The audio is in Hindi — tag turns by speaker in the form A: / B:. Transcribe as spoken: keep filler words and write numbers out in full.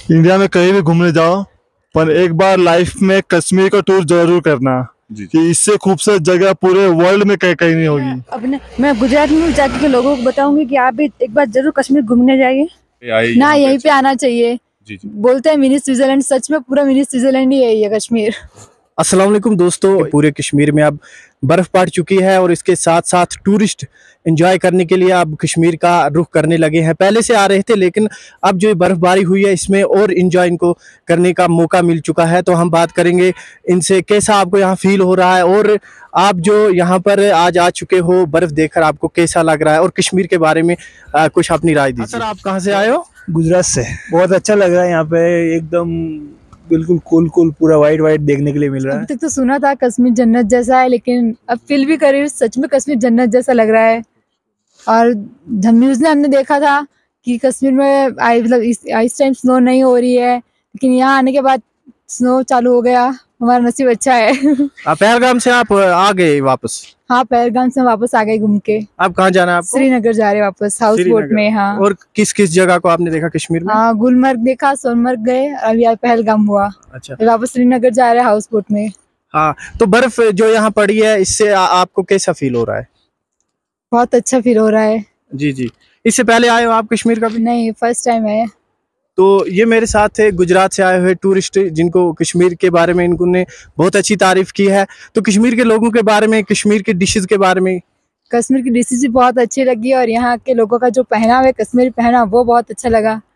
A: इंडिया में कहीं भी घूमने जाओ, पर एक बार लाइफ में कश्मीर का टूर जरूर करना, कि इससे खूबसूरत जगह पूरे वर्ल्ड में कहीं कहीं नहीं होगी।
B: अपने मैं गुजरात में जाके के लोगों को बताऊंगी कि आप भी एक बार जरूर कश्मीर घूमने जाइए ना, यहीं पे आना चाहिए। जी जी। बोलते हैं मिनी स्विट्जरलैंड, सच में पूरा मिनी स्विट्जरलैंड ही है ये कश्मीर।
C: अस्सलाम वालेकुम दोस्तों, पूरे कश्मीर में अब बर्फ़ पड़ चुकी है और इसके साथ साथ टूरिस्ट एंजॉय करने के लिए अब कश्मीर का रुख करने लगे हैं। पहले से आ रहे थे, लेकिन अब जो बर्फ़बारी हुई है इसमें और एंजॉय इनको करने का मौका मिल चुका है। तो हम बात करेंगे इनसे, कैसा आपको यहाँ फील हो रहा है और आप जो यहाँ पर आज आ चुके हो, बर्फ़ देखकर आपको कैसा लग रहा है और कश्मीर के बारे में आ, कुछ अपनी राय दीजिए। सर, आप कहाँ से आए हो?
D: गुजरात से। बहुत अच्छा लग रहा है यहाँ पे, एकदम बिल्कुल कूल कूल, पूरा वाइट वाइट देखने के लिए मिल रहा है।
B: अभी तक तो सुना था कश्मीर जन्नत जैसा है, लेकिन अब फील भी कर रही हूँ, सच में कश्मीर जन्नत जैसा लग रहा है। और न्यूज़ में हमने देखा था कि कश्मीर में आई मतलब इस इस टाइम स्नो नहीं हो रही है, लेकिन यहाँ आने के बाद स्नो चालू हो गया। हमारा नसीब अच्छा है।
C: पहलगाम से आप आ गए वापस?
B: हाँ, पहलगाम से वापस आ गए घूम के।
C: आप कहाँ जाना है आपको?
B: श्रीनगर जा रहे वापस, हाउस बोट में। हाँ।
C: और किस किस जगह को आपने देखा कश्मीर में?
B: हाँ, गुलमर्ग देखा, सोनमर्ग गए, अब यार पहलगाम हुआ।
C: अच्छा,
B: वापस श्रीनगर जा रहे हाउस बोट में।
C: हाँ, तो बर्फ जो यहाँ पड़ी है, इससे आ, आपको कैसा फील हो रहा है?
B: बहुत अच्छा फील हो रहा है।
C: जी जी। इससे पहले आए हो आप कश्मीर कभी?
B: नहीं, फर्स्ट टाइम है।
C: तो ये मेरे साथ थे गुजरात से आए हुए टूरिस्ट, जिनको कश्मीर के बारे में इन्होंने बहुत अच्छी तारीफ की है। तो कश्मीर के लोगों के बारे में, कश्मीर के डिशेस के बारे में?
B: कश्मीर की डिशेस भी बहुत अच्छी लगी और यहाँ के लोगों का जो पहनावा है, कश्मीरी पहनावा, वो बहुत अच्छा लगा।